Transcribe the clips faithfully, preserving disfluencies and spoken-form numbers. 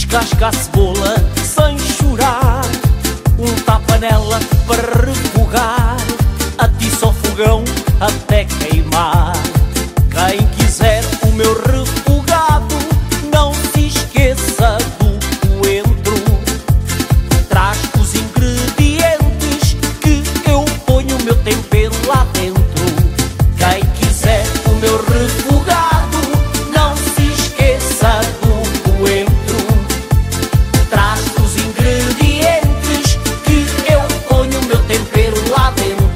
descasca a cebola sem chorar, unta a panela para refogar, atiça o fogão até queimar. Quem quiser o meu refogado, não se esqueça do coentro. Traz os ingredientes que eu ponho o meu tempero lá dentro. Quem quiser o meu refogado, não se esqueça do coentro. Traz os ingredientes que eu ponho o meu tempero lá dentro.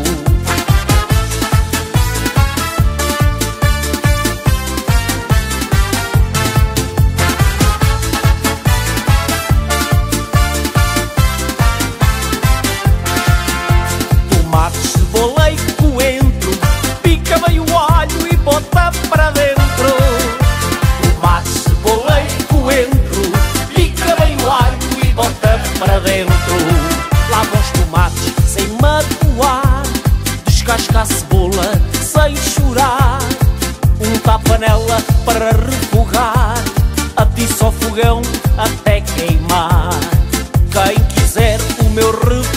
Tomate, cebola e coentro, pica bem o alho e bota para dentro. Tomate, cebola e coentro, pica bem o alho e bota para dentro. Lava os tomates sem magoar, descasca a cebola sem chorar, unta a panela para refogar, atiça o fogão até queimar. Quem quiser o meu refogado,